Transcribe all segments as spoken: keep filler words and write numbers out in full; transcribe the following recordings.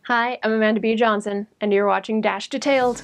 Hi, I'm Amanda B. Johnson, and you're watching Dash Detailed.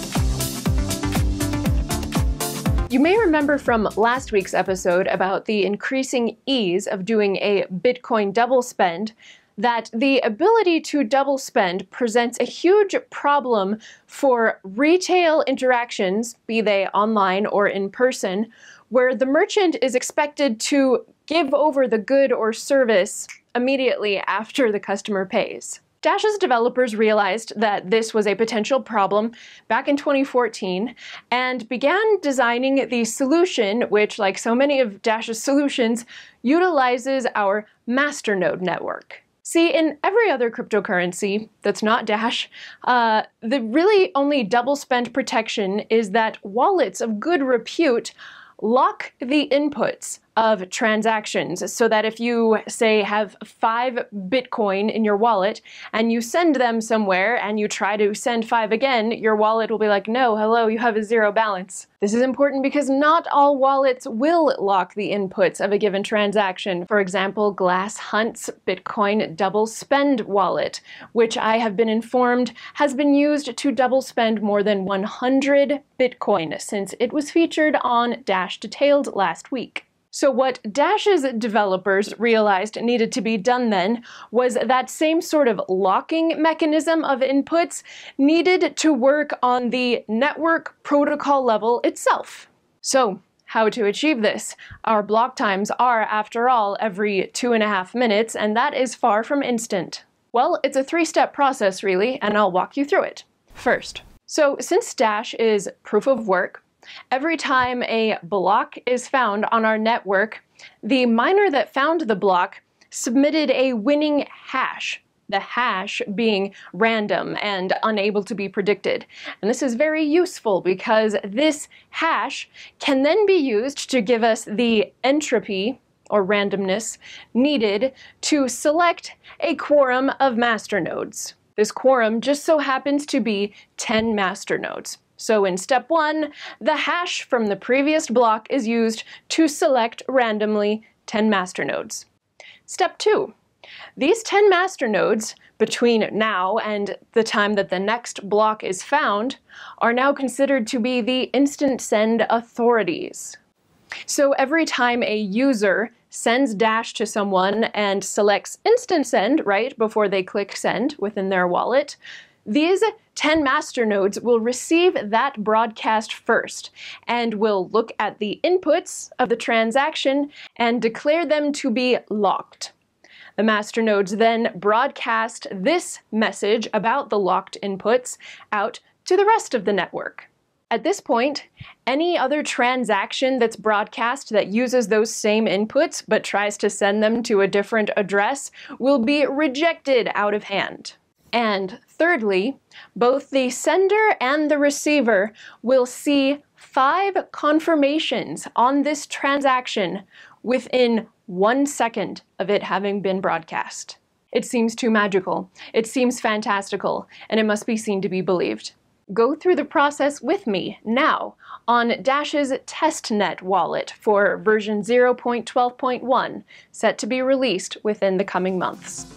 You may remember from last week's episode about the increasing ease of doing a Bitcoin double spend that the ability to double spend presents a huge problem for retail interactions, be they online or in person, where the merchant is expected to give over the good or service immediately after the customer pays. Dash's developers realized that this was a potential problem back in twenty fourteen and began designing the solution, which, like so many of Dash's solutions, utilizes our masternode network. See, in every other cryptocurrency that's not Dash, uh, the really only double spend protection is that wallets of good repute lock the inputs of transactions so that if you, say, have five Bitcoin in your wallet and you send them somewhere and you try to send five again, your wallet will be like, no, hello, you have a zero balance. This is important because not all wallets will lock the inputs of a given transaction. For example, Glass Hunt's Bitcoin double spend wallet, which I have been informed has been used to double spend more than one hundred Bitcoin since it was featured on Dash Detailed last week. So what Dash's developers realized needed to be done then was that same sort of locking mechanism of inputs needed to work on the network protocol level itself. So how to achieve this? Our block times are, after all, every two and a half minutes, and that is far from instant. Well, it's a three-step process really, and I'll walk you through it. First, so since Dash is proof of work, every time a block is found on our network, the miner that found the block submitted a winning hash, the hash being random and unable to be predicted. And this is very useful because this hash can then be used to give us the entropy or randomness needed to select a quorum of masternodes. This quorum just so happens to be ten masternodes. So in step one, the hash from the previous block is used to select randomly ten masternodes. Step two, these ten masternodes between now and the time that the next block is found are now considered to be the InstantSend authorities. So every time a user sends Dash to someone and selects InstantSend right before they click send within their wallet, these ten masternodes will receive that broadcast first and will look at the inputs of the transaction and declare them to be locked. The masternodes then broadcast this message about the locked inputs out to the rest of the network. At this point, any other transaction that's broadcast that uses those same inputs but tries to send them to a different address will be rejected out of hand. And thirdly, both the sender and the receiver will see five confirmations on this transaction within one second of it having been broadcast. It seems too magical, it seems fantastical, and it must be seen to be believed. Go through the process with me now on Dash's testnet wallet for version zero point twelve point one, set to be released within the coming months.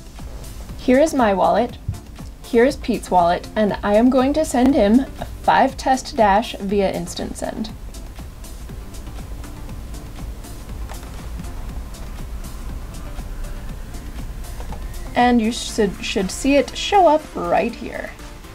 Here is my wallet, here is Pete's wallet, and I am going to send him five test Dash via InstantSend. And you should, should see it show up right here.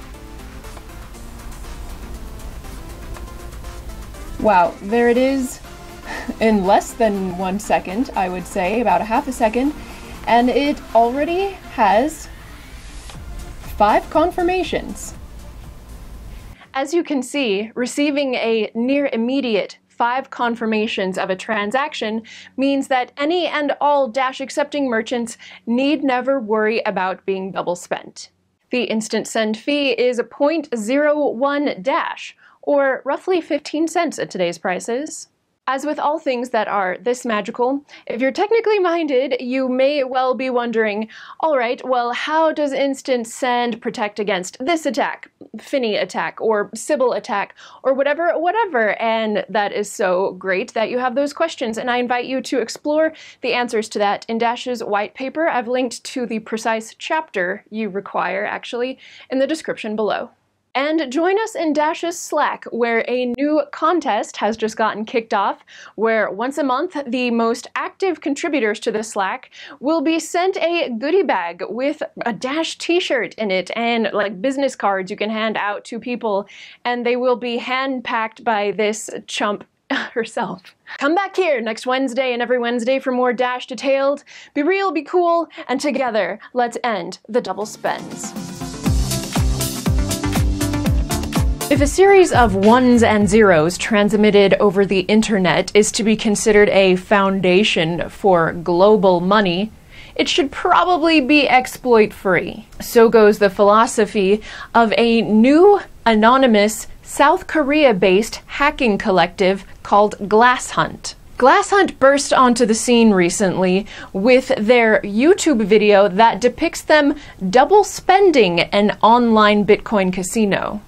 Wow, there it is in less than one second, I would say, about a half a second. And it already has five confirmations. As you can see, receiving a near immediate five confirmations of a transaction means that any and all Dash accepting merchants need never worry about being double spent. The InstantSend fee is zero point zero one Dash, or roughly fifteen cents at today's prices. As with all things that are this magical, if you're technically minded, you may well be wondering, all right, well, how does InstantSend protect against this attack, Finny attack, or Sybil attack, or whatever, whatever? And that is so great that you have those questions, and I invite you to explore the answers to that in Dash's white paper. I've linked to the precise chapter you require, actually, in the description below. And join us in Dash's Slack, where a new contest has just gotten kicked off, where once a month, the most active contributors to the Slack will be sent a goodie bag with a Dash t-shirt in it and like business cards you can hand out to people, and they will be hand-packed by this chump herself. Come back here next Wednesday and every Wednesday for more Dash Detailed. Be real, be cool, and together, let's end the double spends. If a series of ones and zeros transmitted over the internet is to be considered a foundation for global money, it should probably be exploit-free. So goes the philosophy of a new, anonymous, South Korea-based hacking collective called Glasshunt. Glasshunt burst onto the scene recently with their YouTube video that depicts them double spending an online Bitcoin casino.